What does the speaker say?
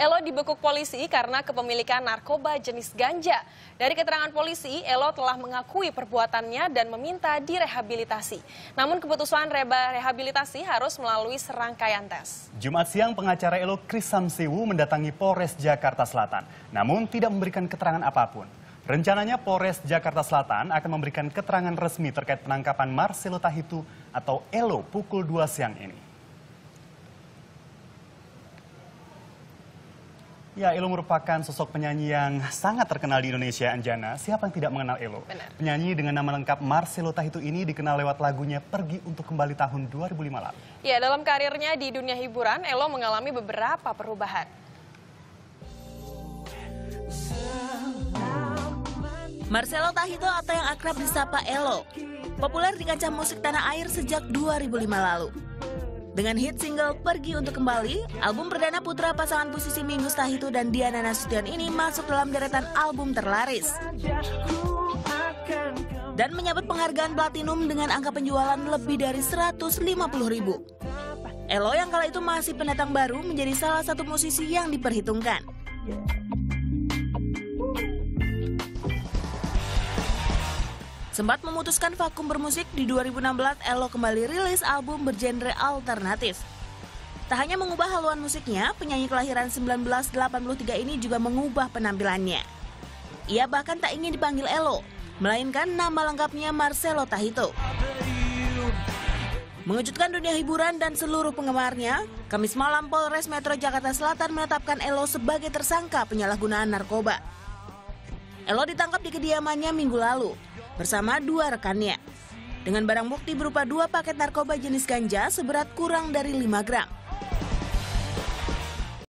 Elo dibekuk polisi karena kepemilikan narkoba jenis ganja. Dari keterangan polisi, Elo telah mengakui perbuatannya dan meminta direhabilitasi. Namun keputusan rehabilitasi harus melalui serangkaian tes. Jumat siang pengacara Elo Kris Samsiwu mendatangi Polres Jakarta Selatan, namun tidak memberikan keterangan apapun. Rencananya Polres Jakarta Selatan akan memberikan keterangan resmi terkait penangkapan Marcelo Tahitu atau Elo pukul 2 siang ini. Ya, Elo merupakan sosok penyanyi yang sangat terkenal di Indonesia, Anjana. Siapa yang tidak mengenal Elo? Benar. Penyanyi dengan nama lengkap Marcelo Tahitu ini dikenal lewat lagunya Pergi Untuk Kembali tahun 2005 lalu. Ya, dalam karirnya di dunia hiburan, Elo mengalami beberapa perubahan. Marcelo Tahitu atau yang akrab disapa Elo, populer di kancah musik tanah air sejak 2005 lalu. Dengan hit single Pergi Untuk Kembali, album perdana putra pasangan musisi Mingus Tahitu dan Diana Nasution ini masuk dalam deretan album terlaris. Dan menyabet penghargaan platinum dengan angka penjualan lebih dari 150.000. Elo yang kala itu masih pendatang baru menjadi salah satu musisi yang diperhitungkan. Sempat memutuskan vakum bermusik, di 2016 Elo kembali rilis album bergenre alternatif. Tak hanya mengubah haluan musiknya, penyanyi kelahiran 1983 ini juga mengubah penampilannya. Ia bahkan tak ingin dipanggil Elo, melainkan nama lengkapnya Marcelo Tahitu. Mengejutkan dunia hiburan dan seluruh penggemarnya, Kamis malam Polres Metro Jakarta Selatan menetapkan Elo sebagai tersangka penyalahgunaan narkoba. Elo ditangkap di kediamannya minggu lalu bersama 2 rekannya dengan barang bukti berupa 2 paket narkoba jenis ganja seberat kurang dari 5 gram.